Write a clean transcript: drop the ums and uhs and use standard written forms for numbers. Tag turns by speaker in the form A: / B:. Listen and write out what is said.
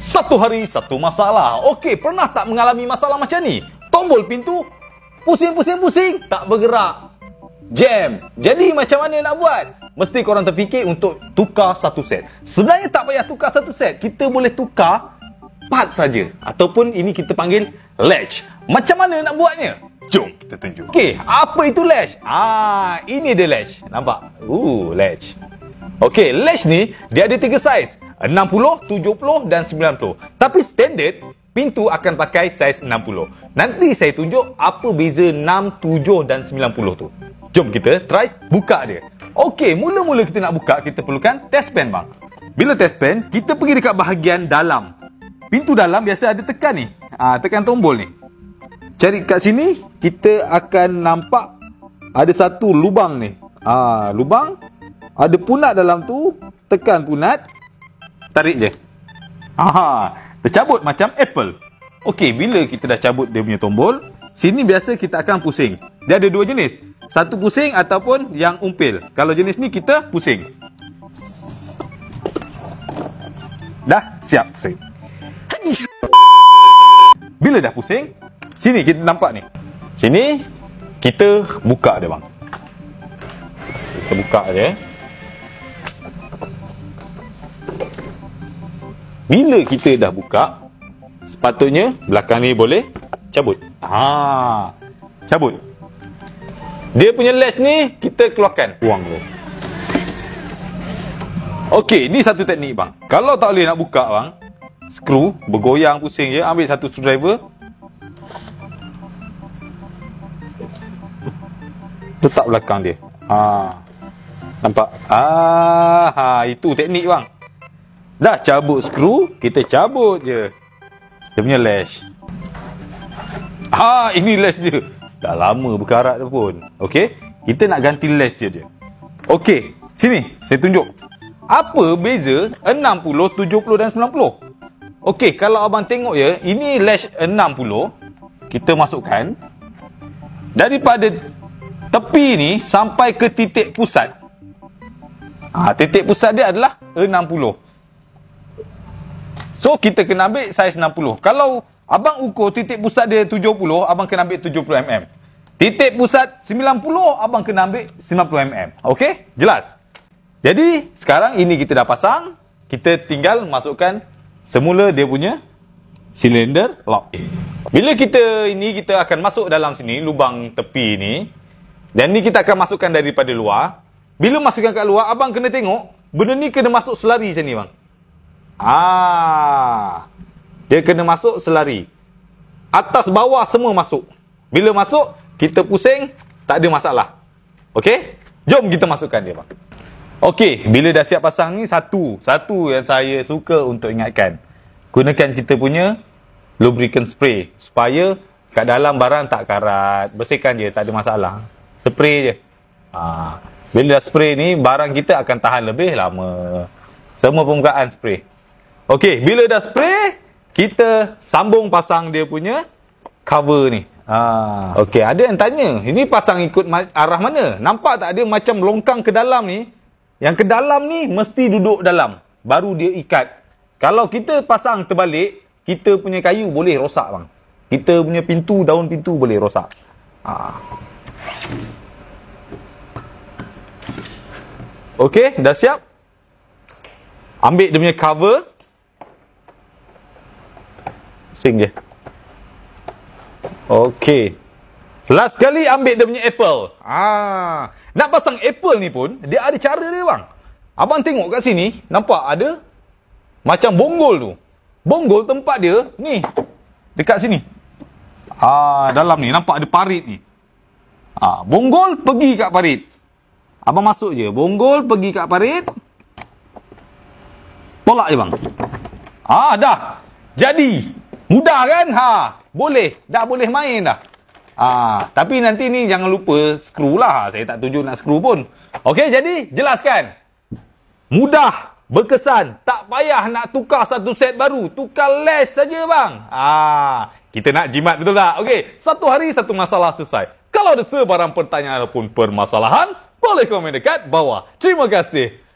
A: Satu hari, satu masalah. Okey, pernah tak mengalami masalah macam ni? Tombol pintu, pusing, tak bergerak. Jam. Jadi macam mana nak buat? Mesti korang terfikir untuk tukar satu set. Sebenarnya tak payah tukar satu set. Kita boleh tukar part saja. Ataupun ini kita panggil latch. Macam mana nak buatnya? Jom kita tunjuk. Okey, apa itu latch? Ini dia latch. Nampak? Latch. Okey, latch ni dia ada 3 saiz. 60, 70 dan 90. Tapi standard pintu akan pakai saiz 60. Nanti saya tunjuk apa beza 6, 7 dan 90 tu. Jom kita try buka dia. Okey, mula-mula kita nak buka, kita perlukan test pen bang. Bila test pen, kita pergi dekat bahagian dalam. Pintu dalam biasa ada tekan ni. Tekan tombol ni. Cari kat sini, kita akan nampak ada satu lubang ni. Lubang. Ada punat dalam tu, tekan punat. Tarik je. Tercabut macam Apple. Okey, bila kita dah cabut dia punya tombol, sini biasa kita akan pusing. Dia ada 2 jenis. Satu pusing ataupun yang umpil. Kalau jenis ni kita pusing. Dah siap pusing. Bila dah pusing, sini kita nampak ni. Sini kita buka dia bang. Kita buka je. Bila kita dah buka, sepatutnya belakang ni boleh cabut. Cabut. Dia punya latch ni kita keluarkan. Buang tu. Okey, ni satu teknik bang. Kalau tak boleh nak buka bang, skru bergoyang pusing je, ambil satu screwdriver. Letak belakang dia. Nampak? Itu teknik bang. Dah cabut skru, kita cabut je dia punya latch. Ini latch dia. Dah lama berkarat tu pun. Okey, kita nak ganti latch dia. Okey, sini saya tunjuk. Apa beza 60, 70 dan 90? Okey, kalau abang tengok ya, ini latch 60. Kita masukkan daripada tepi ni sampai ke titik pusat. Titik pusat dia adalah 60. So, kita kena ambil saiz 60. Kalau abang ukur titik pusat dia 70, abang kena ambil 70 mm. Titik pusat 90, abang kena ambil 90 mm. Okey? Jelas? Jadi, sekarang ini kita dah pasang. Kita tinggal masukkan semula dia punya silinder lock. Bila kita akan masuk dalam sini, lubang tepi ni. Dan ni kita akan masukkan daripada luar. Bila masukkan kat luar, abang kena tengok. Benda ni kena masuk selari macam ni bang. Dia kena masuk selari. Atas bawah semua masuk. Bila masuk, kita pusing, tak ada masalah. Okey? Jom kita masukkan dia bang. Okey, bila dah siap pasang ni, satu yang saya suka untuk ingatkan. Gunakan kita punya lubricant spray. Supaya kat dalam barang tak karat. Bersihkan je, tak ada masalah. Spray je. Bila dah spray ni, barang kita akan tahan lebih lama. Semua permukaan spray. Okey, bila dah spray, kita sambung pasang dia punya cover ni. Okey, ada yang tanya, ini pasang ikut arah mana? Nampak tak ada macam longkang ke dalam ni? Yang ke dalam ni mesti duduk dalam. Baru dia ikat. Kalau kita pasang terbalik, kita punya kayu boleh rosak bang. Kita punya pintu, daun pintu boleh rosak. Okey, dah siap? Ambil dia punya cover. Pusing je. Okey. Last kali ambil dia punya apple. Nak pasang apple ni pun, dia ada cara dia bang. Abang tengok kat sini, nampak ada macam bonggol tu. Bonggol tempat dia, ni. Dekat sini. Dalam ni, nampak ada parit ni. Bonggol pergi kat parit. Abang masuk je. Bonggol pergi kat parit. Tolak je bang. Dah. Jadi. Mudah kan? Boleh. Dah boleh main dah. Tapi nanti ni jangan lupa skru lah. Saya tak tunjuk nak skru pun. Okey, jadi jelaskan. Mudah, berkesan. Tak payah nak tukar satu set baru. Tukar latch saja bang. Kita nak jimat betul tak? Okey, satu hari satu masalah selesai. Kalau ada sebarang pertanyaan ataupun permasalahan, boleh komen dekat bawah. Terima kasih.